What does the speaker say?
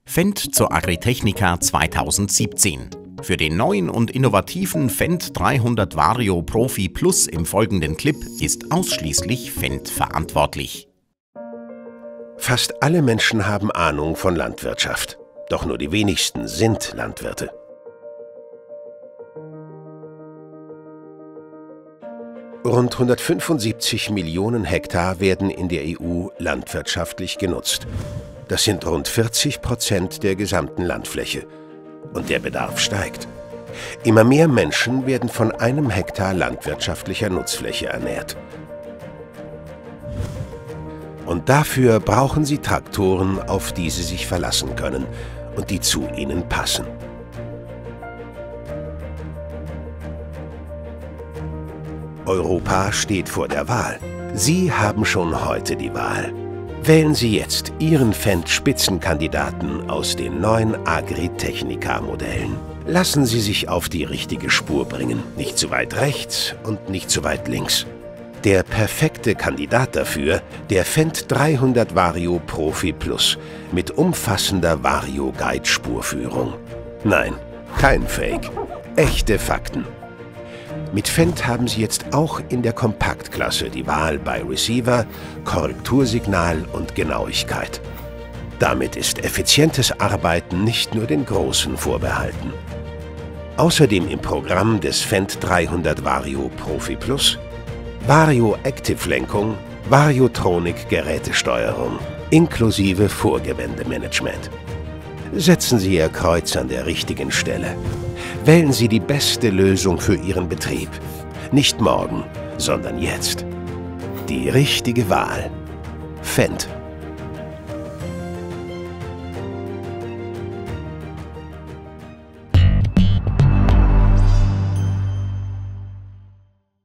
Fendt zur Agritechnica 2017. Für den neuen und innovativen Fendt 300 Vario Profi Plus im folgenden Clip ist ausschließlich Fendt verantwortlich. Fast alle Menschen haben Ahnung von Landwirtschaft. Doch nur die wenigsten sind Landwirte. Rund 175 Millionen Hektar werden in der EU landwirtschaftlich genutzt. Das sind rund 40% der gesamten Landfläche. Und der Bedarf steigt. Immer mehr Menschen werden von einem Hektar landwirtschaftlicher Nutzfläche ernährt. Und dafür brauchen sie Traktoren, auf die sie sich verlassen können und die zu ihnen passen. Europa steht vor der Wahl. Sie haben schon heute die Wahl. Wählen Sie jetzt Ihren Fendt-Spitzenkandidaten aus den neuen Agritechnica-Modellen. Lassen Sie sich auf die richtige Spur bringen. Nicht zu weit rechts und nicht zu weit links. Der perfekte Kandidat dafür, der Fendt 300 Vario Profi Plus mit umfassender Vario-Guide-Spurführung. Nein, kein Fake. Echte Fakten. Mit Fendt haben Sie jetzt auch in der Kompaktklasse die Wahl bei Receiver, Korrektursignal und Genauigkeit. Damit ist effizientes Arbeiten nicht nur den Großen vorbehalten. Außerdem im Programm des Fendt 300 Vario Profi Plus Vario Active Lenkung, Variotronic Gerätesteuerung inklusive Vorgewändemanagement. Setzen Sie Ihr Kreuz an der richtigen Stelle. Wählen Sie die beste Lösung für Ihren Betrieb. Nicht morgen, sondern jetzt. Die richtige Wahl. Fendt.